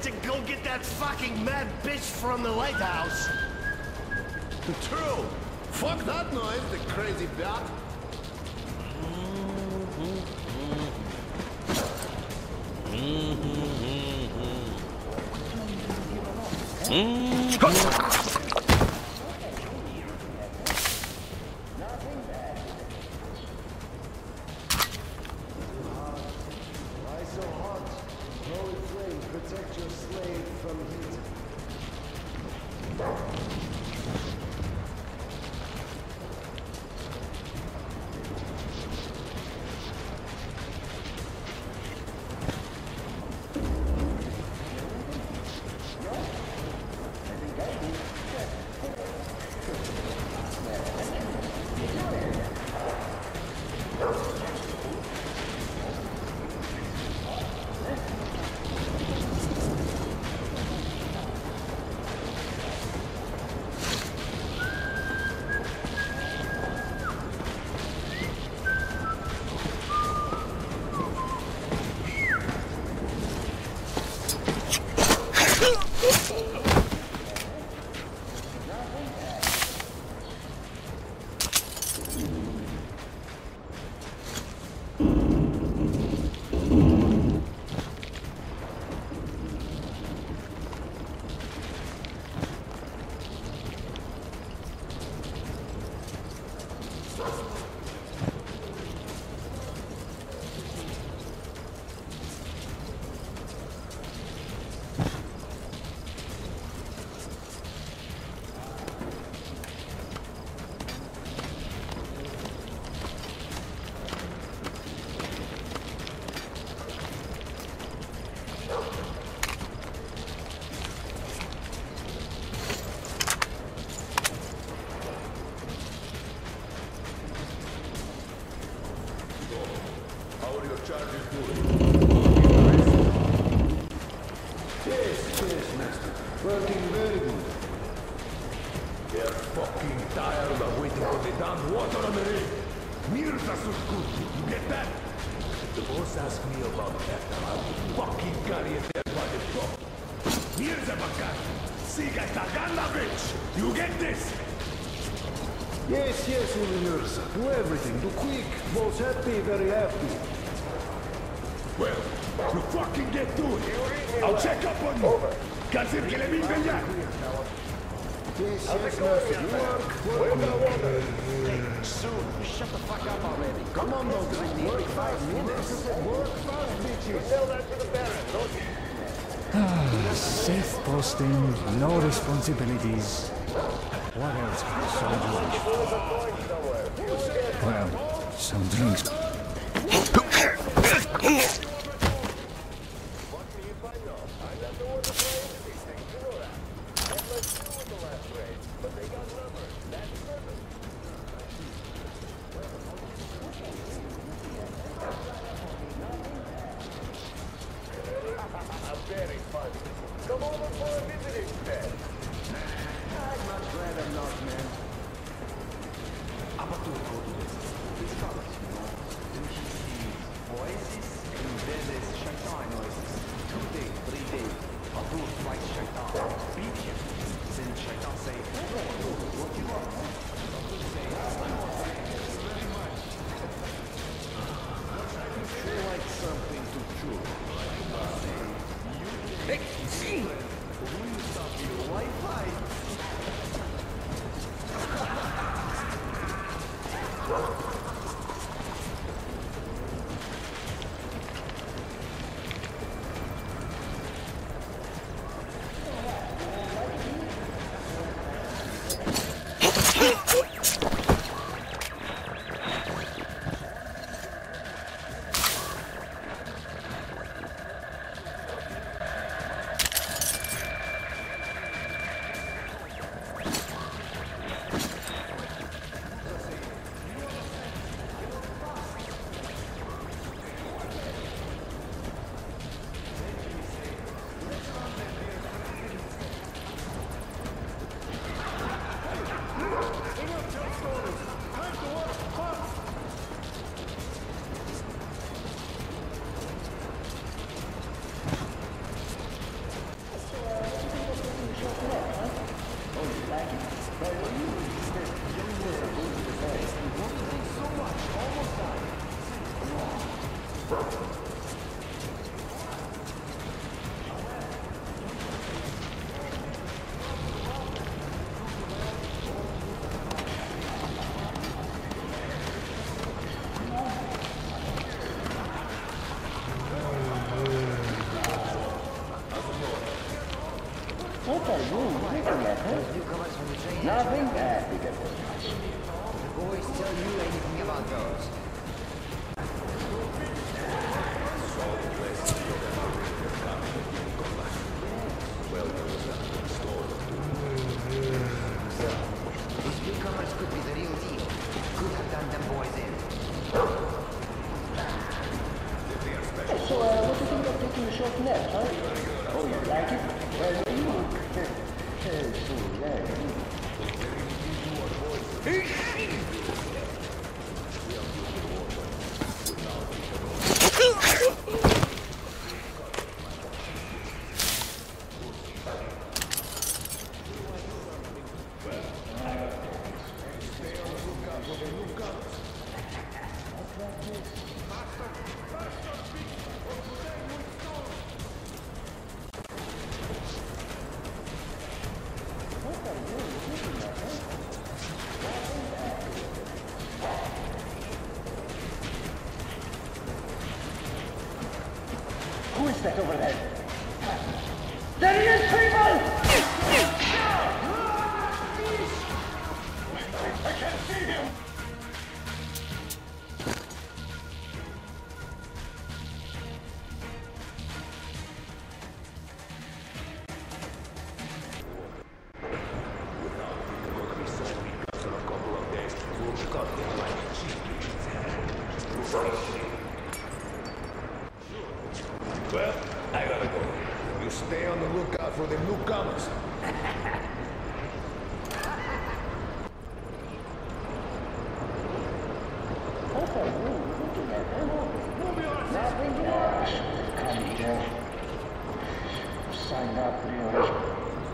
went to go get that fucking mad bitch from the lighthouse. True. Fuck that noise, the crazy bat. Why so hot? Holy flame, protect your slave from heat. Yes, master. Working very good. They're fucking tired of waiting for the damn water on the rig. Mirza Suskut, you get that? The boss asked me about that. I'll fucking carry it there by the top. Mirza Bakar, Siga Tagana bitch! You get this? Yes, Uli Mirza. Do everything. Do quick. Both happy, very happy. Well, you fucking get to it. I'll check up on you. Kazir Kelemin Belyak. Yes, master. You work. Soon, shut the fuck up already. Come on, dogs. Work 5 minutes. Work fast, bitches. Tell that to the Baron, don't you? Safe posting, no responsibilities. What else can a soldier wish for? Well, some drinks. Very funny. Come over for a visit instead. I'd much rather not, man. These colors, you know, then she sees voices and then there's shaitan noises. 2 days, 3 days, Abdul fights shaitan, beat him. Then shaitan say, oh, Abdul, what you want? Abdul say, I want thank you very much. You feel like something to chew. Who you stop your Wi-Fi? Nothing bad to get this much. The boys tell you anything about those? These newcomers could be the real deal. Could have done them boys in. So, what do you think of taking a short nap, huh? Oh, you like it? Well, you look so Who is that over there? There he is, people! I can't see him! Well, I gotta go. You stay on the lookout for the newcomers. What are you looking at, huh? Nothing else. Come here. Sign up, Leon.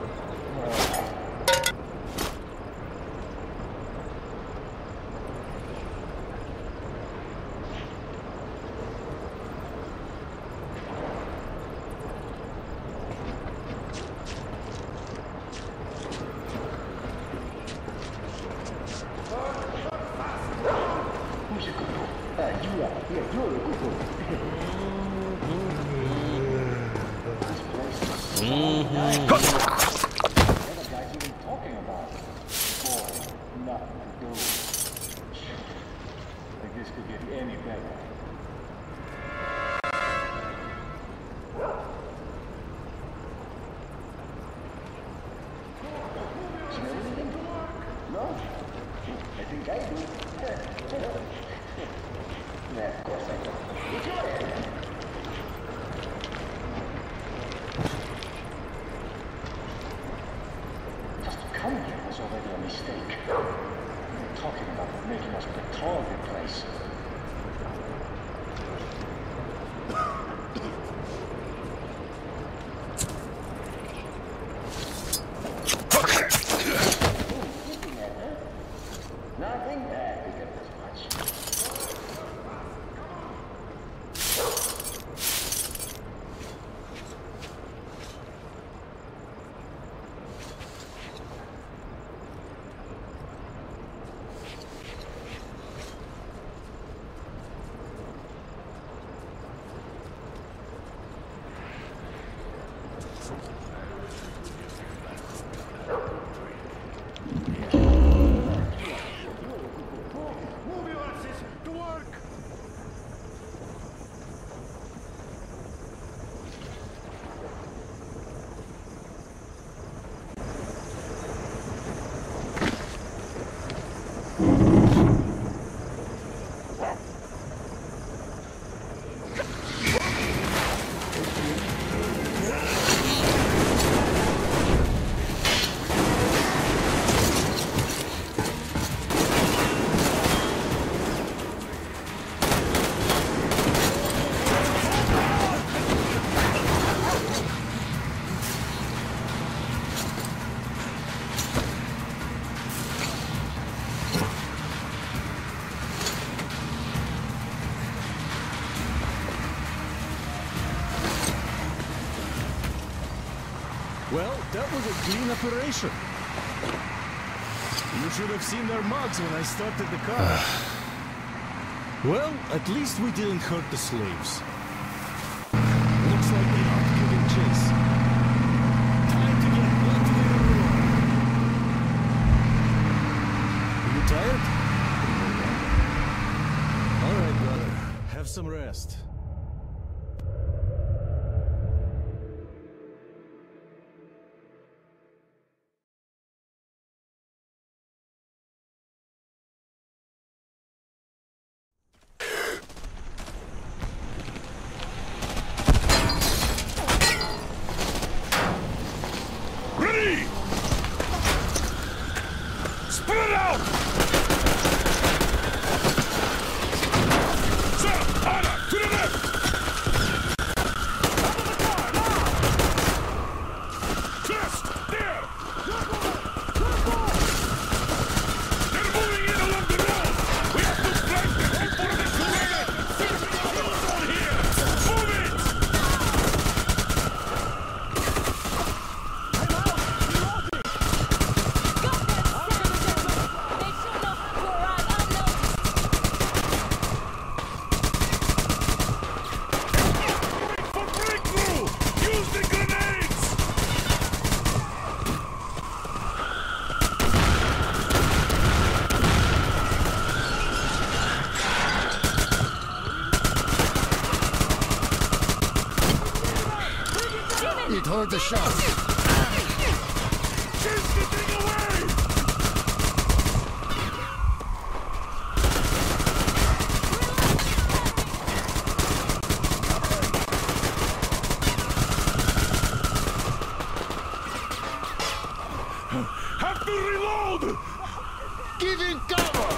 Who's a good boy? You are. Yeah, you're a good boy. This place is nice. What are the guys even talking about? Boy, nothing to do. Think this could get any better. Smell anything? No? I think I do. Yeah, of course I do. Enjoy it. Just to come here was already a mistake. They're talking about making us patrol the place. Nothing bad to get this much. Well, that was a clean operation. You should have seen their mugs when I started the car. Well, at least we didn't hurt the slaves. Looks like they aren't giving chase. Time to get back to the war. some rest. Ready! Spread out! Sir, Anna, to the left! Out of the car, now! Crest, there! They're moving in along the road! We have to flank them before they collide! On here! Move it! For breakthrough! Use the grenades! It heard the shot. Chase the thing away! Have to reload! Give him cover!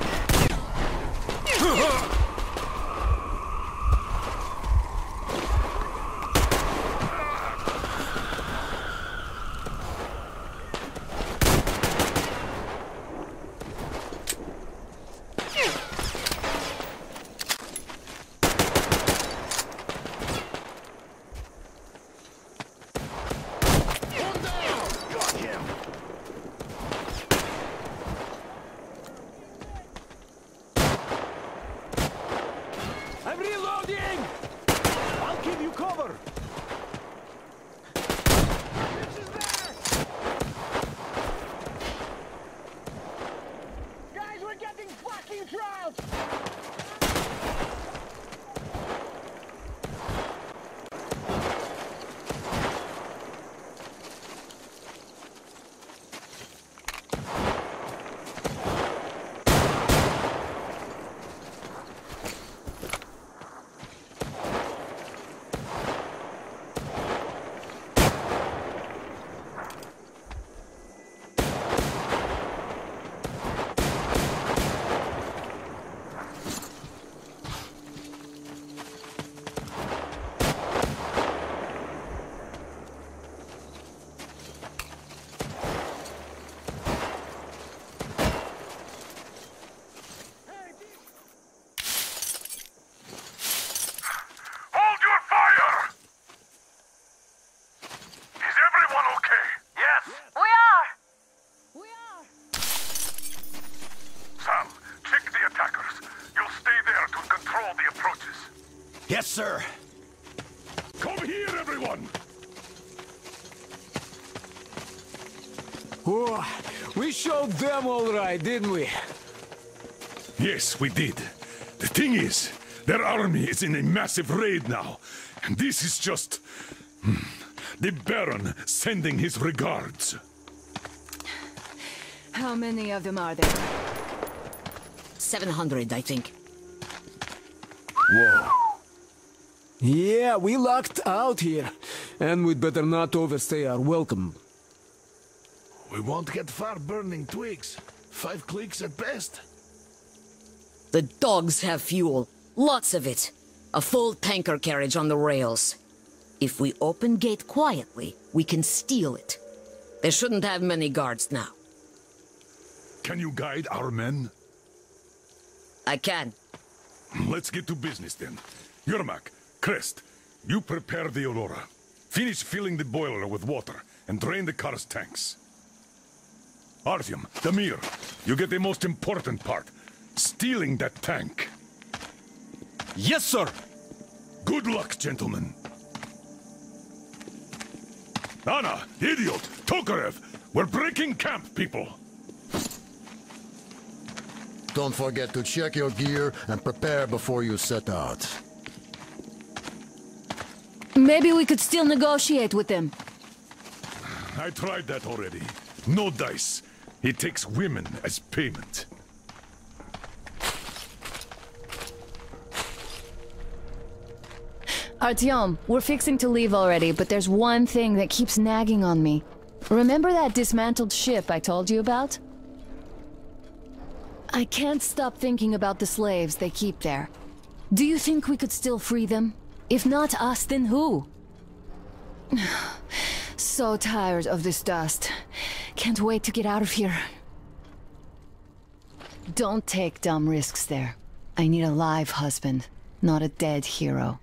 I'm reloading! I'll give you cover! Guys, we're getting fucking trounced! Hold your fire! Is everyone okay? Yes! We are! Sam, check the attackers. You'll stay there to control the approaches. Yes, sir. Come here, everyone! Oh, we showed them all right, didn't we? Yes, we did. The thing is, their army is in a massive raid now. And this is just... the Baron sending his regards. How many of them are there? 700, I think. Yeah, we lucked out here. And we'd better not overstay our welcome. We won't get far burning twigs. 5 clicks at best. The dogs have fuel. Lots of it. A full tanker carriage on the rails. If we open gate quietly, we can steal it. They shouldn't have many guards now. Can you guide our men? I can. Let's get to business then. Yermak, Crest, you prepare the Aurora. Finish filling the boiler with water and drain the car's tanks. Artyom, Damir, you get the most important part. Stealing that tank. Yes, sir! Good luck, gentlemen. Anna, idiot, Tokarev, we're breaking camp, people. don't forget to check your gear and prepare before you set out. Maybe we could still negotiate with them. I tried that already. No dice. It takes women as payment. Artyom, we're fixing to leave already, but there's one thing that keeps nagging on me. Remember that dismantled ship I told you about? I can't stop thinking about the slaves they keep there. Do you think we could still free them? If not us, then who? So tired of this dust. Can't wait to get out of here. Don't take dumb risks there. I need a live husband, not a dead hero.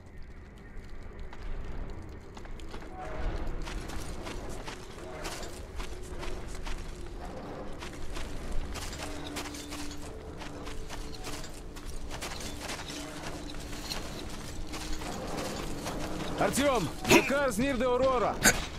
Artyom, the car's near the Aurora.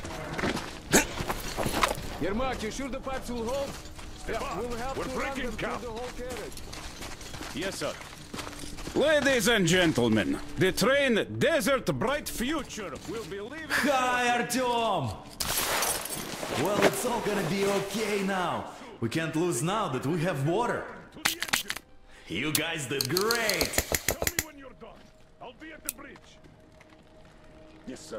Yermak, you sure the pipes will hold? Stepan, We'll have we're to run breaking them through camp. the whole carriage. Yes, sir. Ladies and gentlemen, the train Desert Bright Future will be leaving... Hi, Artyom! Well, it's all gonna be okay now. We can't lose now that we have water. You guys did great! Tell me when you're done. I'll be at the bridge. Yes, sir.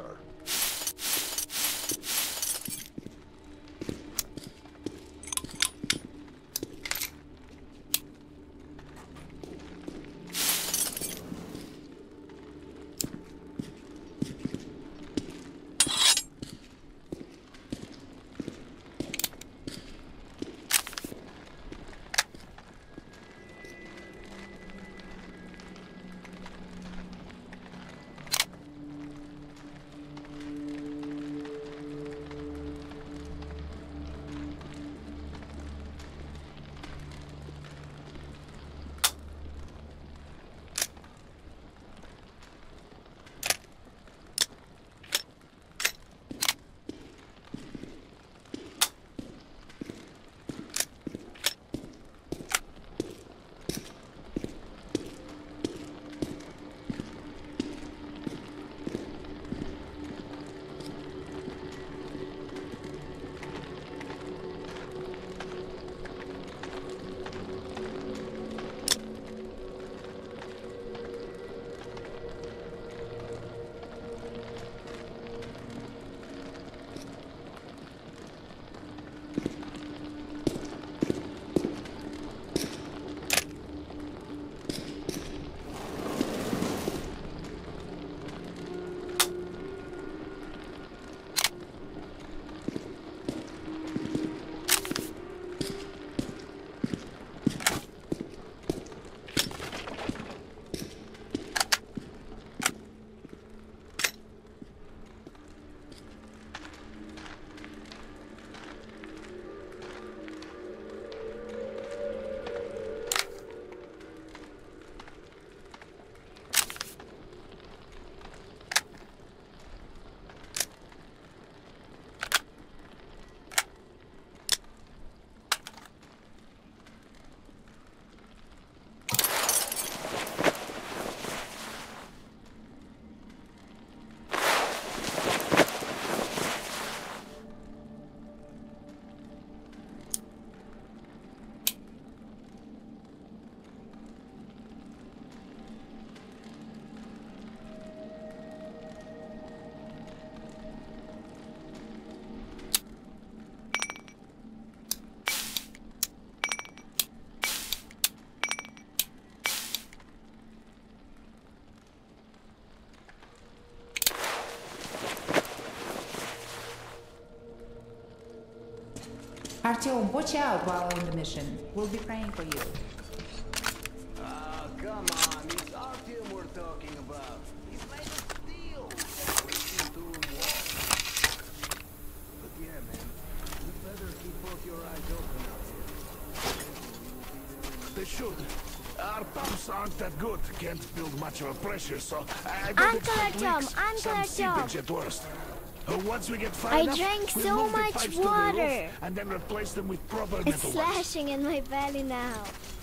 Artyom, watch out while on the mission. We'll be praying for you. Ah, come on. It's Artyom we're talking about. He's made of steel. Everything to him walk. But yeah, man. You better keep both your eyes open out here. They should. Our pumps aren't that good. Can't build much of a pressure, so I don't expect leaks. Some seepage at worst. Once we get far I enough, drank we'll so move the much pipes to the water. roof and then replace them with proper It's metal ones. slashing in my belly now.